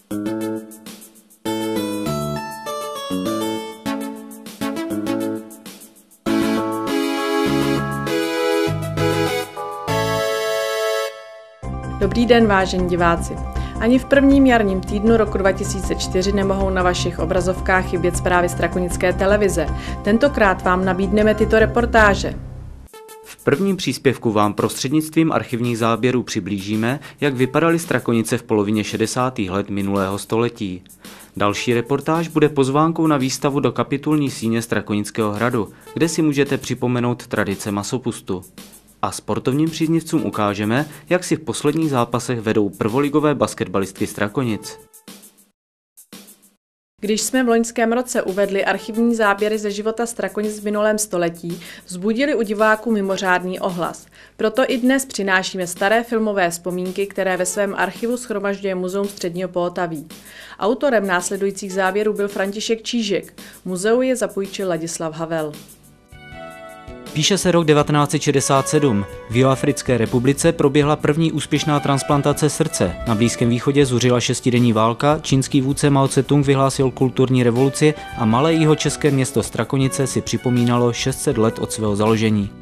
Dobrý den, vážení diváci. Ani v prvním jarním týdnu roku 2004 nemohou na vašich obrazovkách chybět zprávy Strakonické televize. Tentokrát vám nabídneme tyto reportáže. V prvním příspěvku vám prostřednictvím archivních záběrů přiblížíme, jak vypadaly Strakonice v polovině 60. let minulého století. Další reportáž bude pozvánkou na výstavu do kapitulní síně Strakonického hradu, kde si můžete připomenout tradice masopustu. A sportovním příznivcům ukážeme, jak si v posledních zápasech vedou prvoligové basketbalistky Strakonic. Když jsme v loňském roce uvedli archivní záběry ze života Strakonic v minulém století, vzbudili u diváků mimořádný ohlas. Proto i dnes přinášíme staré filmové vzpomínky, které ve svém archivu shromažďuje Muzeum Středního Pohotaví. Autorem následujících záběrů byl František Čížek. Muzeu je zapůjčil Ladislav Havel. Píše se rok 1967. V Jihoafrické republice proběhla první úspěšná transplantace srdce. Na Blízkém východě zuřila šestidenní válka, čínský vůdce Mao Tse-tung vyhlásil kulturní revoluci a malé jihočeské město Strakonice si připomínalo 600 let od svého založení.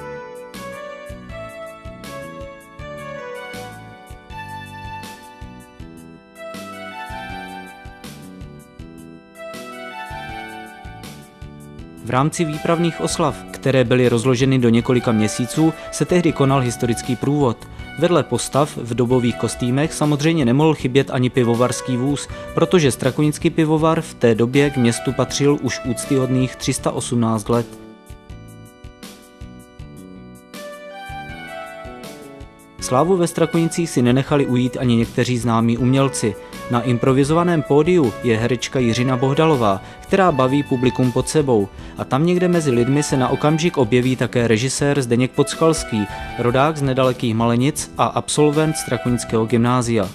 V rámci výpravných oslav, které byly rozloženy do několika měsíců, se tehdy konal historický průvod. Vedle postav v dobových kostýmech samozřejmě nemohl chybět ani pivovarský vůz, protože strakonický pivovar v té době k městu patřil už úctyhodných 318 let. Slávu ve Strakonicích si nenechali ujít ani někteří známí umělci. Na improvizovaném pódiu je herečka Jiřina Bohdalová, která baví publikum pod sebou. A tam někde mezi lidmi se na okamžik objeví také režisér Zdeněk Podskalský, rodák z nedalekých Malenic a absolvent Strakonického gymnázia.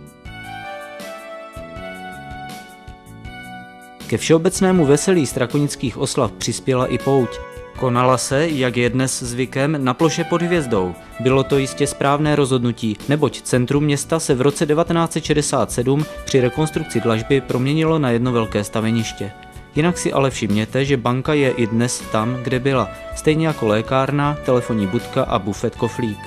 Ke všeobecnému veselí strakonických oslav přispěla i pouť. Konala se, jak je dnes zvykem, na ploše pod hvězdou. Bylo to jistě správné rozhodnutí, neboť centrum města se v roce 1967 při rekonstrukci dlažby proměnilo na jedno velké staveniště. Jinak si ale všimněte, že banka je i dnes tam, kde byla, stejně jako lékárna, telefonní budka a bufet Koflík.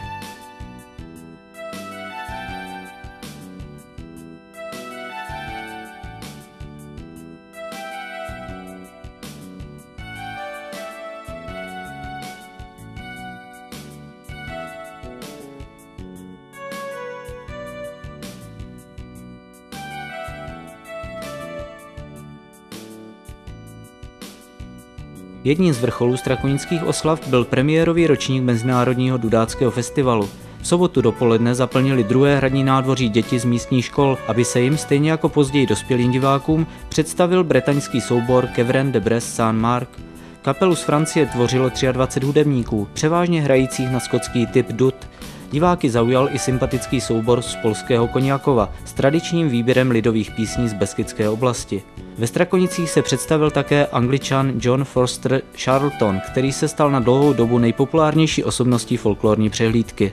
Jedním z vrcholů strakonických oslav byl premiérový ročník Mezinárodního dudáckého festivalu. V sobotu dopoledne zaplnili druhé hradní nádvoří děti z místních škol, aby se jim, stejně jako později dospělým divákům, představil bretaňský soubor Kevren de Brest Saint-Marc. Kapelu z Francie tvořilo 23 hudebníků, převážně hrajících na skotský typ dud. Diváky zaujal i sympatický soubor z polského Koněkova s tradičním výběrem lidových písní z Beskydské oblasti. Ve Strakonicích se představil také Angličan John Forster Charlton, který se stal na dlouhou dobu nejpopulárnější osobností folklorní přehlídky.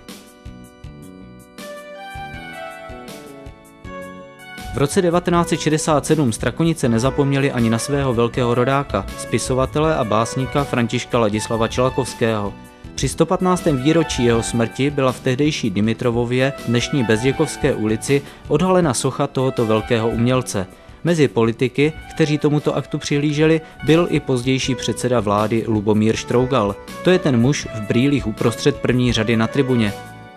V roce 1967 Strakonice nezapomněli ani na svého velkého rodáka, spisovatele a básníka Františka Ladislava Čelakovského. Při 115. výročí jeho smrti byla v tehdejší Dimitrovově, dnešní Bezděkovské ulici, odhalena socha tohoto velkého umělce. Mezi politiky, kteří tomuto aktu přihlíželi, byl i pozdější předseda vlády Lubomír Štrougal. To je ten muž v brýlích uprostřed první řady na tribuně.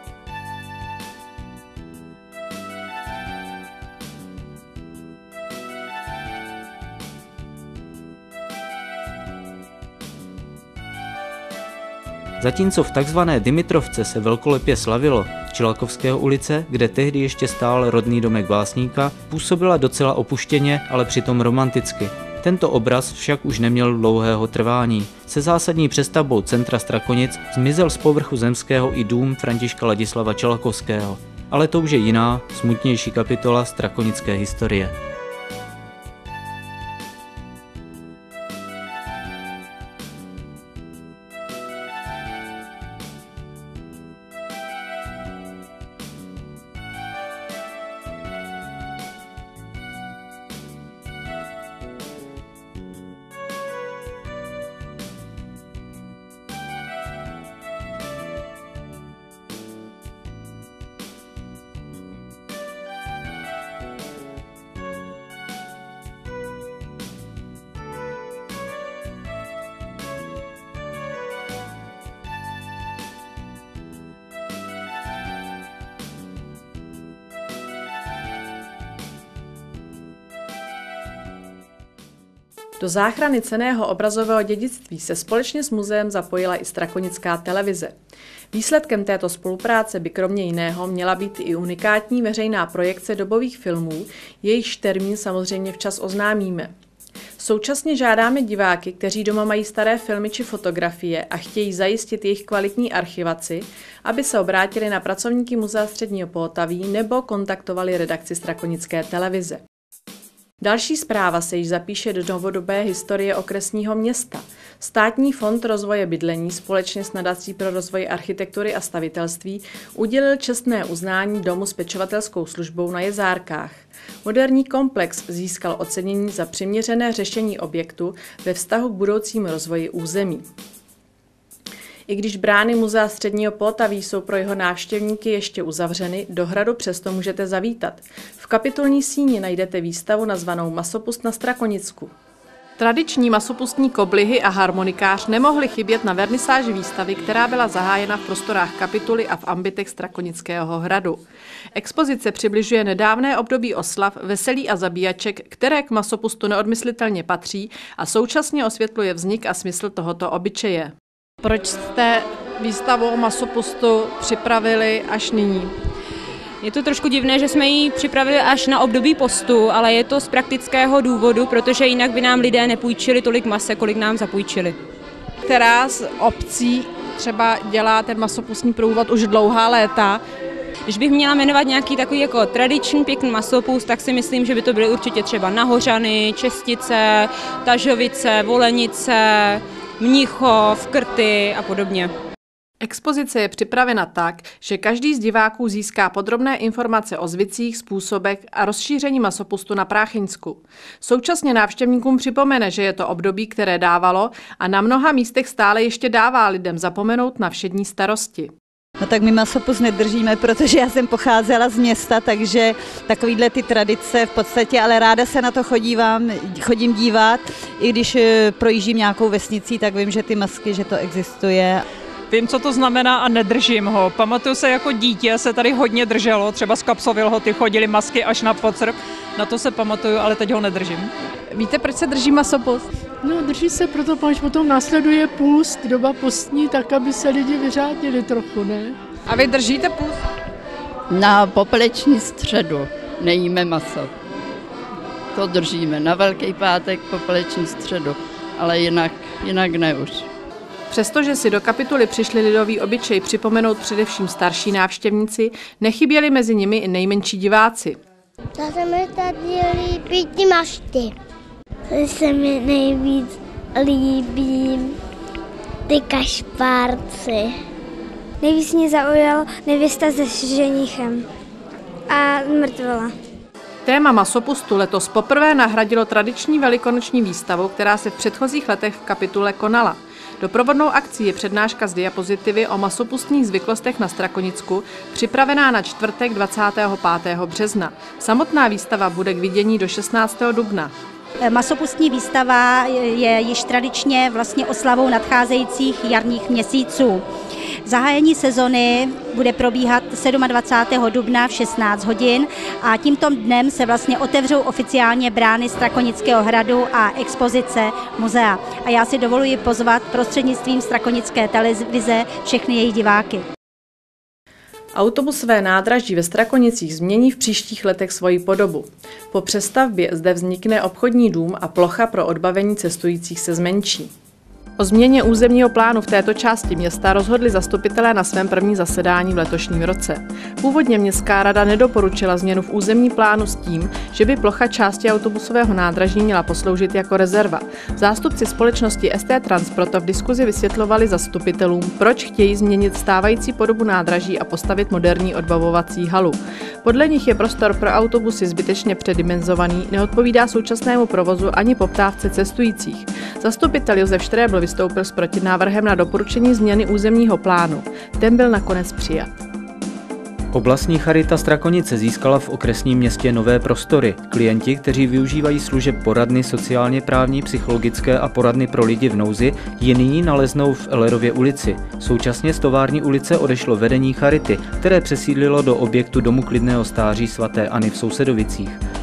Zatímco v takzvané Dimitrovce se velkolepě slavilo, Čelakovského ulice, kde tehdy ještě stál rodný domek básníka, působila docela opuštěně, ale přitom romanticky. Tento obraz však už neměl dlouhého trvání. Se zásadní přestavbou centra Strakonic zmizel z povrchu zemského i dům Františka Ladislava Čelakovského. Ale to už je jiná, smutnější kapitola strakonické historie. Do záchrany cenného obrazového dědictví se společně s muzeem zapojila i Strakonická televize. Výsledkem této spolupráce by kromě jiného měla být i unikátní veřejná projekce dobových filmů, jejichž termín samozřejmě včas oznámíme. Současně žádáme diváky, kteří doma mají staré filmy či fotografie a chtějí zajistit jejich kvalitní archivaci, aby se obrátili na pracovníky Muzea Středního Pohotaví nebo kontaktovali redakci Strakonické televize. Další zpráva se již zapíše do novodobé historie okresního města. Státní fond rozvoje bydlení společně s nadací pro rozvoj architektury a stavitelství udělil čestné uznání domu s pečovatelskou službou na Jezárkách. Moderní komplex získal ocenění za přiměřené řešení objektu ve vztahu k budoucímu rozvoji území. I když brány Muzea Středního Pohotaví jsou pro jeho návštěvníky ještě uzavřeny, do hradu přesto můžete zavítat. V kapitulní síni najdete výstavu nazvanou Masopust na Strakonicku. Tradiční masopustní koblihy a harmonikář nemohly chybět na vernisáži výstavy, která byla zahájena v prostorách kapituly a v ambitech Strakonického hradu. Expozice přibližuje nedávné období oslav, veselí a zabíjaček, které k masopustu neodmyslitelně patří, a současně osvětluje vznik a smysl tohoto obyčeje. Proč jste výstavu o masopustu připravili až nyní? Je to trošku divné, že jsme ji připravili až na období postu, ale je to z praktického důvodu, protože jinak by nám lidé nepůjčili tolik mase, kolik nám zapůjčili. Která z obcí třeba dělá ten masopustní průvod už dlouhá léta? Když bych měla jmenovat nějaký takový jako tradiční pěkný masopust, tak si myslím, že by to byly určitě třeba Nahořany, Čestice, Tažovice, Volenice, Mnichov, Krty a podobně. Expozice je připravena tak, že každý z diváků získá podrobné informace o zvicích, způsobech a rozšíření masopustu na Práchyňsku. Současně návštěvníkům připomene, že je to období, které dávalo a na mnoha místech stále ještě dává lidem zapomenout na všední starosti. No tak my masopust nedržíme, protože já jsem pocházela z města, takže takovýhle ty tradice v podstatě, ale ráda se na to chodím dívat. I když projíždím nějakou vesnicí, tak vím, že ty masky, že to existuje. Vím, co to znamená a nedržím ho. Pamatuju se, jako dítě se tady hodně drželo, třeba z Kapsovilhoty chodily masky až na Pocrb. Na to se pamatuju, ale teď ho nedržím. Víte, proč se drží masopust? No, drží se proto, protože potom následuje půst, doba postní, tak, aby se lidi vyřádili trochu, ne? A vy držíte půst? Na popeleční středu nejíme maso. To držíme. Na Velký pátek popeleční středu, ale jinak ne už. Přestože si do kapituly přišli lidový obyčej připomenout především starší návštěvníci, nechyběli mezi nimi i nejmenší diváci. To se mi tady líbí ty mašty. To se mi nejvíc líbí ty kašpárci. Nejvíc mě zaujal nevěsta se ženichem a mrtvola. Téma masopustu letos poprvé nahradilo tradiční velikonoční výstavu, která se v předchozích letech v kapitule konala. Doprovodnou akcí je přednáška z diapozitivy o masopustních zvyklostech na Strakonicku, připravená na čtvrtek 25. března. Samotná výstava bude k vidění do 16. dubna. Masopustní výstava je již tradičně vlastně oslavou nadcházejících jarních měsíců. Zahájení sezony bude probíhat 27. dubna v 16 hodin a tímto dnem se vlastně otevřou oficiálně brány Strakonického hradu a expozice muzea. A já si dovoluji pozvat prostřednictvím Strakonické televize všechny její diváky. Autobusové nádraží ve Strakonicích změní v příštích letech svoji podobu. Po přestavbě zde vznikne obchodní dům a plocha pro odbavení cestujících se zmenší. O změně územního plánu v této části města rozhodli zastupitelé na svém prvním zasedání v letošním roce. Původně městská rada nedoporučila změnu v územní plánu s tím, že by plocha části autobusového nádraží měla posloužit jako rezerva. Zástupci společnosti ST Trans proto v diskuzi vysvětlovali zastupitelům, proč chtějí změnit stávající podobu nádraží a postavit moderní odbavovací halu. Podle nich je prostor pro autobusy zbytečně předimenzovaný, neodpovídá současnému provozu ani poptávce cestujících. Zastupitel Josef Štrébl vystoupil s protinávrhem na doporučení změny územního plánu. Ten byl nakonec přijat. Oblastní charita Strakonice získala v okresním městě nové prostory. Klienti, kteří využívají služeb poradny sociálně právní, psychologické a poradny pro lidi v nouzi, ji nyní naleznou v Ellerově ulici. Současně z Tovární ulice odešlo vedení charity, které přesídlilo do objektu Domu klidného stáří svaté Anny v Sousedovicích.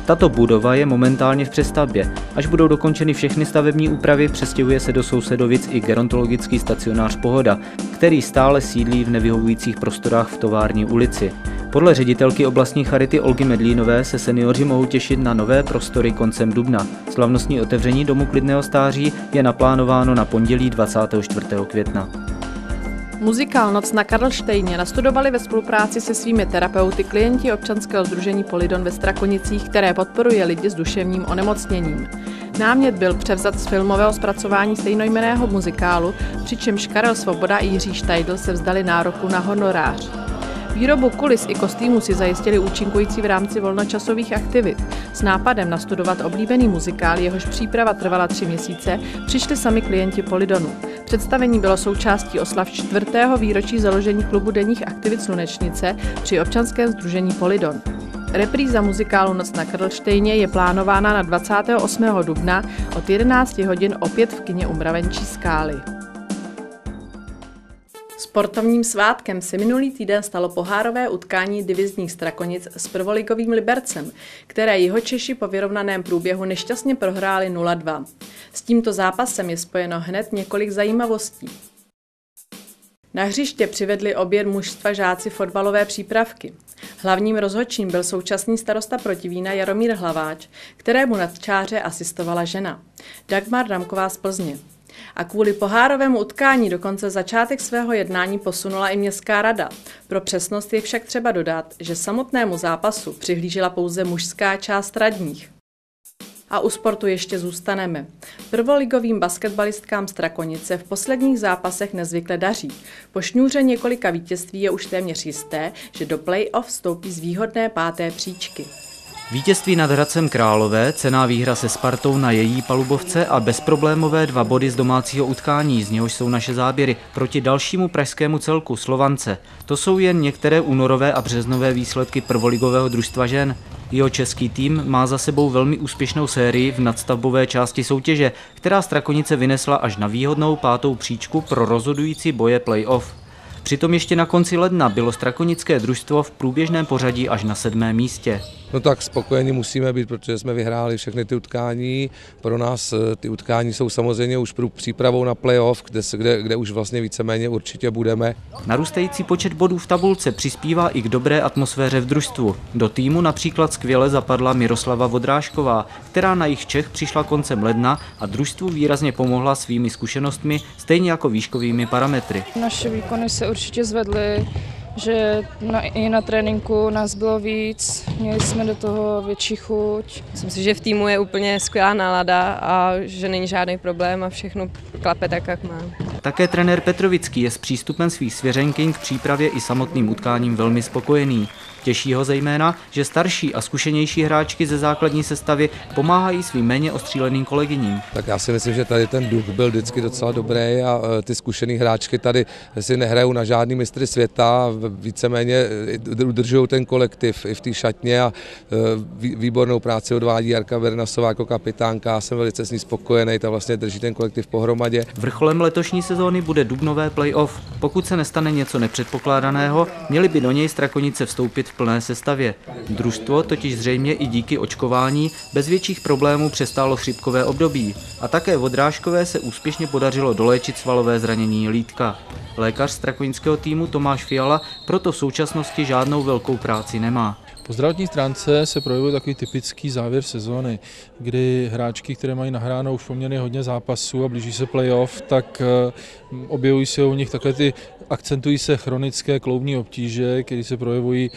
Tato budova je momentálně v přestavbě. Až budou dokončeny všechny stavební úpravy, přestěhuje se do Sousedovic i gerontologický stacionář Pohoda, který stále sídlí v nevyhovujících prostorách v Tovární ulici. Podle ředitelky oblastní charity Olgy Medlínové se seniori mohou těšit na nové prostory koncem dubna. Slavnostní otevření Domu klidného stáří je naplánováno na pondělí 24. května. Muzikál Noc na Karlštejně nastudovali ve spolupráci se svými terapeuty klienti občanského sdružení Polydon ve Strakonicích, které podporuje lidi s duševním onemocněním. Námět byl převzat z filmového zpracování stejnojmenného muzikálu, přičemž Karel Svoboda i Jiří Štajdl se vzdali nároku na honorář. Výrobu kulis i kostýmů si zajistili účinkující v rámci volnočasových aktivit. S nápadem nastudovat oblíbený muzikál, jehož příprava trvala 3 měsíce, přišli sami klienti Polydonu. Představení bylo součástí oslav 4. výročí založení klubu denních aktivit Slunečnice při občanském sdružení Polydon. Repríza muzikálu Noc na Karlštejně je plánována na 28. dubna od 11 hodin opět v kině u Mravenčí skály. Sportovním svátkem se minulý týden stalo pohárové utkání divizních Strakonic s prvoligovým Libercem, které Jihočeši po vyrovnaném průběhu nešťastně prohráli 0-2. S tímto zápasem je spojeno hned několik zajímavostí. Na hřiště přivedli obě mužstva žáci fotbalové přípravky. Hlavním rozhodčím byl současný starosta Protivína Jaromír Hlaváč, kterému na čáře asistovala žena, Dagmar Damková z Plzně. A kvůli pohárovému utkání dokonce začátek svého jednání posunula i městská rada. Pro přesnost je však třeba dodat, že samotnému zápasu přihlížela pouze mužská část radních. A u sportu ještě zůstaneme. Prvoligovým basketbalistkám Strakonice v posledních zápasech nezvykle daří. Po šňůře několika vítězství je už téměř jisté, že do play-off vstoupí z výhodné 5. příčky. Vítězství nad Hradcem Králové, cenná výhra se Spartou na její palubovce a bezproblémové 2 body z domácího utkání, z něhož jsou naše záběry, proti dalšímu pražskému celku Slovance. To jsou jen některé únorové a březnové výsledky prvoligového družstva žen. Jeho český tým má za sebou velmi úspěšnou sérii v nadstavbové části soutěže, která Strakonice vynesla až na výhodnou 5. příčku pro rozhodující boje play-off. Přitom ještě na konci ledna bylo strakonické družstvo v průběžném pořadí až na 7. místě. No tak spokojeni musíme být, protože jsme vyhráli všechny ty utkání. Pro nás ty utkání jsou samozřejmě už přípravou na playoff, kde už vlastně víceméně určitě budeme. Narůstající počet bodů v tabulce přispívá i k dobré atmosféře v družstvu. Do týmu například skvěle zapadla Miroslava Vodrážková, která na jih Čech přišla koncem ledna a družstvu výrazně pomohla svými zkušenostmi, stejně jako výškovými parametry. Naše výkony se určitě zvedly, že i na tréninku nás bylo víc, měli jsme do toho větší chuť. Myslím si, že v týmu je úplně skvělá nálada a že není žádný problém a všechno klape tak, jak má. Také trenér Petrovický je s přístupem svých svěřenkyň k přípravě i samotným utkáním velmi spokojený. Těší ho zejména, že starší a zkušenější hráčky ze základní sestavy pomáhají svým méně ostříleným kolegyním. Tak já si myslím, že tady ten duch byl vždycky docela dobrý a ty zkušený hráčky tady si nehrajou na žádný mistry světa, víceméně udržují ten kolektiv i v té šatně a výbornou práci odvádí Jarka Bernasová jako kapitánka. Já jsem velice s ní spokojený, ta vlastně drží ten kolektiv pohromadě. Vrcholem letošní sezóny bude dubnové play-off. Pokud se nestane něco nepředpokládaného, měli by do něj Strakonice vstoupit v plné sestavě. Družstvo totiž zřejmě i díky očkování bez větších problémů přestálo chřipkové období. A také Vodrážkové se úspěšně podařilo doléčit svalové zranění lítka. Lékař strakonického týmu Tomáš Fiala proto v současnosti žádnou velkou práci nemá. Po zdravotní stránce se projevuje takový typický závěr sezóny, kdy hráčky, které mají nahráno už poměrně hodně zápasů a blíží se playoff, tak objevují se u nich takové akcentují se chronické kloubní obtíže, které se projevují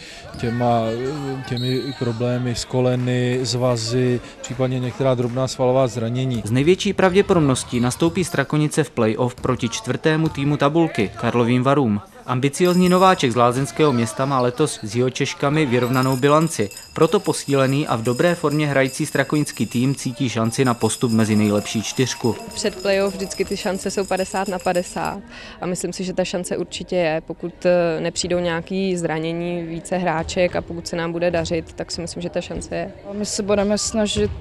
těmi problémy s koleny, svazy, případně některá drobná svalová zranění. Z největší pravděpodobností nastoupí Strakonice v play-off proti 4. týmu tabulky, Karlovým Varům. Ambiciózní nováček z lázeňského města má letos s Jihočeškami vyrovnanou bilanci, proto posílený a v dobré formě hrající strakonický tým cítí šanci na postup mezi nejlepší 4. Před playoff vždycky ty šance jsou 50/50 a myslím si, že ta šance určitě je, pokud nepřijdou nějaké zranění více hráček a pokud se nám bude dařit, tak si myslím, že ta šance je. My se budeme snažit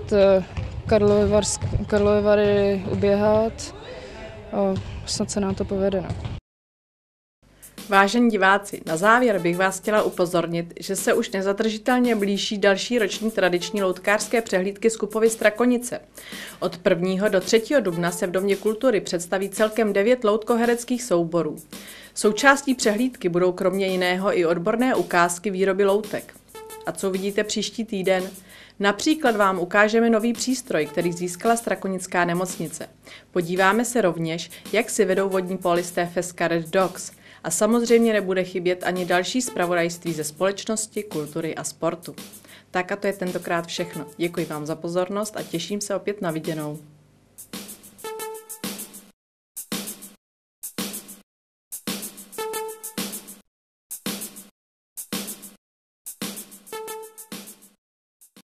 Karlovy Vary uběhat a snad se nám to povede. Vážení diváci, na závěr bych vás chtěla upozornit, že se už nezadržitelně blíží další roční tradiční loutkářské přehlídky z Kupovy Strakonice. Od 1. do 3. dubna se v Domě kultury představí celkem 9 loutkohereckých souborů. Součástí přehlídky budou kromě jiného i odborné ukázky výroby loutek. A co vidíte příští týden? Například vám ukážeme nový přístroj, který získala Strakonická nemocnice. Podíváme se rovněž, jak si vedou vodní polisté Feska Red Dogs. A samozřejmě nebude chybět ani další zpravodajství ze společnosti, kultury a sportu. Tak a to je tentokrát všechno. Děkuji vám za pozornost a těším se opět na viděnou.